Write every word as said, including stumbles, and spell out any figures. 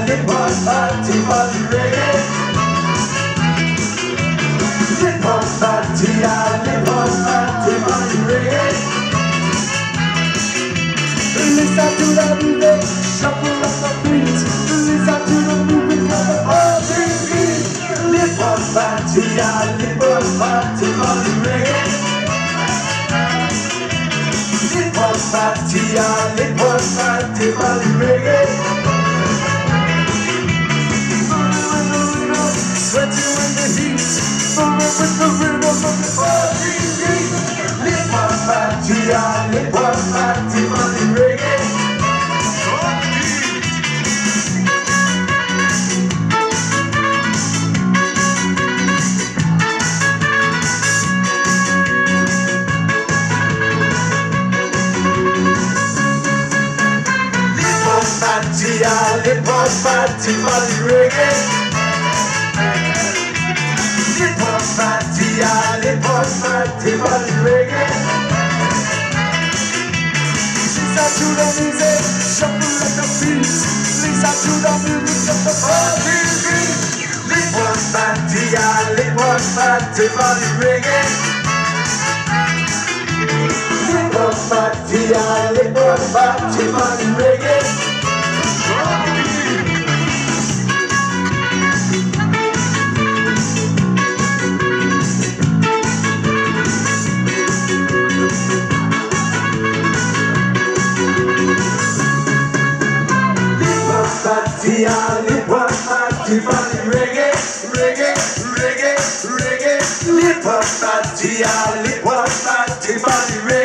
hip hop party, party reggae. Hip hop party, hip hop party, party reggae. Listen to the music, shuffle up the beats. Listen to the movement of the party beat. Hip hop party, hip hop party, party reggae. Hip hop party, hip hop party, party reggae. Sweating in the heat, moving with the rhythm of the party beat. Hip hop party, hip hop party, party reggae. Party, hip hop party, party reggae. Hip hop party, hip hop party, party reggae. Listen to the music, shuffle like a beat. Listen to the music of the party beat. Hip hop party, hip hop party, party reggae. Hip hop party, hip hop party, party reggae. Party, hip hop party, party reggae, reggae, reggae, reggae. Hip hop party, hip hop party, party reggae.